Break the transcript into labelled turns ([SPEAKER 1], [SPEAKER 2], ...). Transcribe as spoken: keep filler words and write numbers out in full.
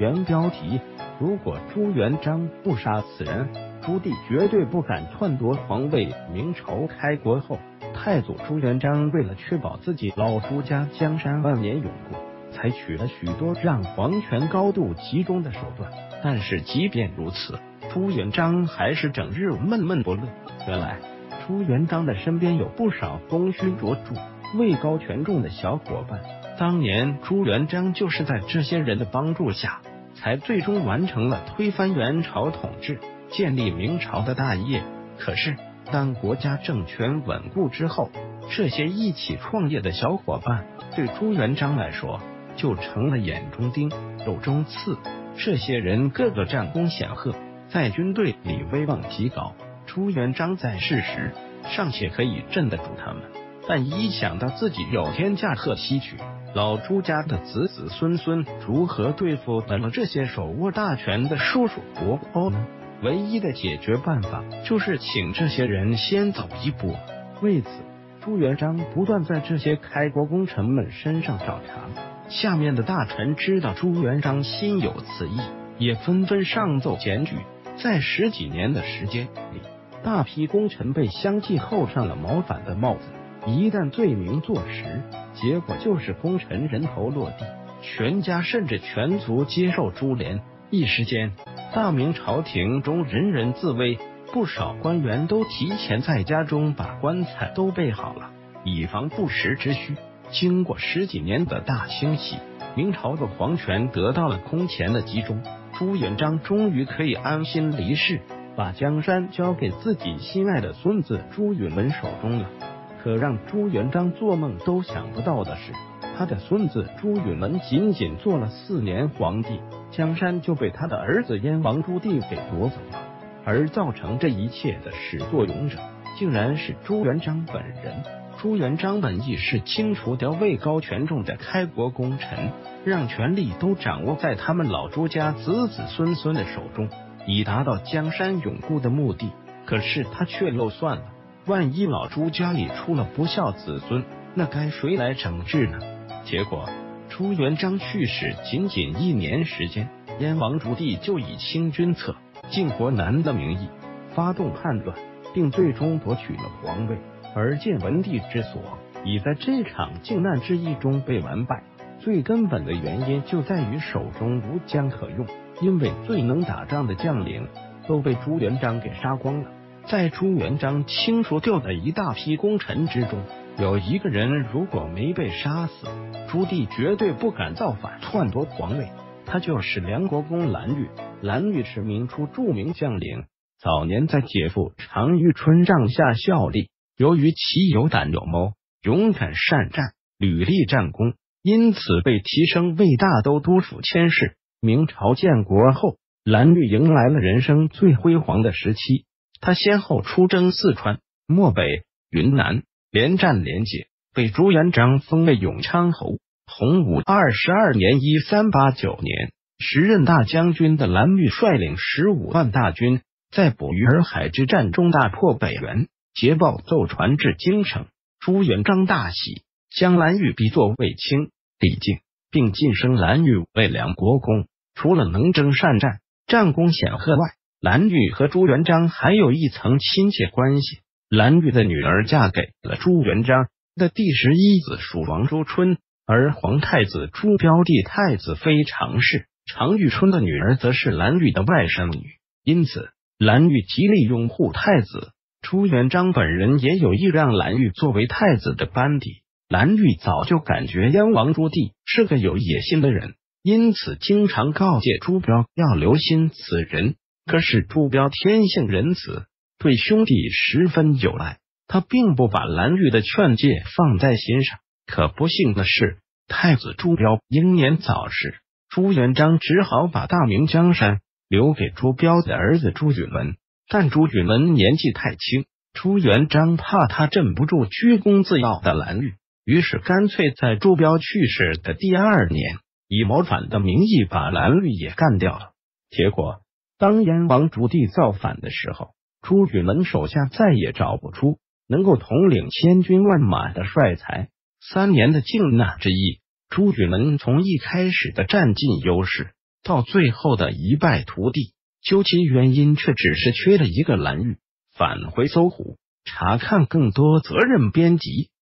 [SPEAKER 1] 原标题：如果朱元璋不杀此人，朱棣绝对不敢篡夺皇位。明朝开国后，太祖朱元璋为了确保自己老朱家江山万年永固，采取了许多让皇权高度集中的手段。但是即便如此，朱元璋还是整日闷闷不乐。原来朱元璋的身边有不少功勋卓著、位高权重的小伙伴，当年朱元璋就是在这些人的帮助下，才最终完成了推翻元朝统治、建立明朝的大业。可是当国家政权稳固之后，这些一起创业的小伙伴对朱元璋来说就成了眼中钉、肉中刺。这些人个个战功显赫，在军队里威望极高。朱元璋在世时尚且可以镇得住他们，但一想到自己有天驾鹤西去，老朱家的子子孙孙如何对付得了这些手握大权的叔叔伯伯呢？唯一的解决办法就是请这些人先走一步。为此，朱元璋不断在这些开国功臣们身上找茬。下面的大臣知道朱元璋心有此意，也纷纷上奏检举。在十几年的时间里，大批功臣被相继扣上了谋反的帽子。一旦罪名坐实，结果就是功臣人头落地，全家甚至全族接受株连。一时间，大明朝廷中人人自危，不少官员都提前在家中把棺材都备好了，以防不时之需。经过十几年的大清洗，明朝的皇权得到了空前的集中，朱元璋终于可以安心离世，把江山交给自己心爱的孙子朱允炆手中了。可让朱元璋做梦都想不到的是，他的孙子朱允炆仅仅做了四年皇帝，江山就被他的儿子燕王朱棣给夺走了。而造成这一切的始作俑者，竟然是朱元璋本人。朱元璋本意是清除掉位高权重的开国功臣，让权力都掌握在他们老朱家子子孙孙的手中，以达到江山永固的目的。可是他却漏算了，万一老朱家里出了不孝子孙，那该谁来整治呢？结果朱元璋去世仅仅一年时间，燕王朱棣就以清君侧、靖国难的名义发动叛乱，并最终夺取了皇位。而建文帝之所以在这场靖难之役中被完败，最根本的原因就在于手中无将可用，因为最能打仗的将领都被朱元璋给杀光了。在朱元璋清除掉的一大批功臣之中，有一个人如果没被杀死，朱棣绝对不敢造反篡夺皇位，他就是梁国公蓝玉。蓝玉是明初著名将领，早年在姐夫常遇春帐下效力，由于其有胆有谋，勇敢善战，屡立战功，因此被提升为大都督府佥事。明朝建国后，蓝玉迎来了人生最辉煌的时期。他先后出征四川、漠北、云南，连战连捷，被朱元璋封为永昌侯。洪武二十二年（一三八九年），时任大将军的蓝玉率领十五万大军，在捕鱼儿海之战中大破北元，捷报奏传至京城。朱元璋大喜，将蓝玉逼作卫青、李靖，并晋升蓝玉为梁国公。除了能征善战、战功显赫外，蓝玉和朱元璋还有一层亲切关系。蓝玉的女儿嫁给了朱元璋的第十一子蜀王朱春，而皇太子朱标弟太子妃常氏、常遇春的女儿则是蓝玉的外甥女。因此，蓝玉极力拥护太子。朱元璋本人也有意让蓝玉作为太子的班底。蓝玉早就感觉燕王朱棣是个有野心的人，因此经常告诫朱标要留心此人。可是朱标天性仁慈，对兄弟十分有爱，他并不把蓝玉的劝诫放在心上。可不幸的是，太子朱标英年早逝，朱元璋只好把大明江山留给朱标的儿子朱允炆。但朱允炆年纪太轻，朱元璋怕他镇不住居功自傲的蓝玉，于是干脆在朱标去世的第二年，以谋反的名义把蓝玉也干掉了。结果当燕王朱棣造反的时候，朱允炆手下再也找不出能够统领千军万马的帅才。三年的靖难之役，朱允炆从一开始的占尽优势， 到最后的一败涂地，究其原因却只是缺了一个蓝玉。返回搜狐，查看更多责任编辑。